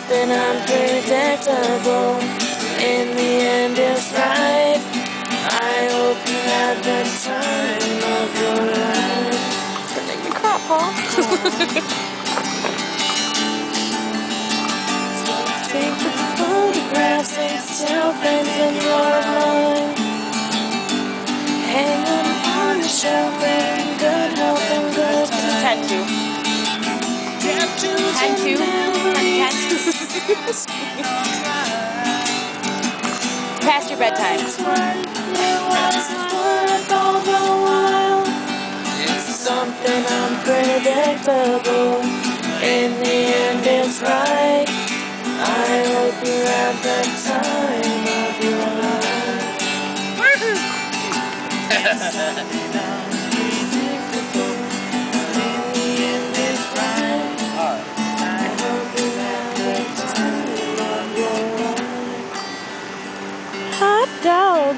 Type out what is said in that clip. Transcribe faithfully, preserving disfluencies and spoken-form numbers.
something unpredictable. In the end, it's right. I hope you had the time of your life. It's gonna make me cry, Paul. Take the photographs and still frames in your mind. Hang them on the shelf in good health and good This is ten two. ten two? ten Past your bedtime. It was worth all the while. It's something unpredictable. In the end, it's right. I hope you had the time of your life. Something unpredictable. In the end, it's right. I hope you had the time of your life. Hot dog.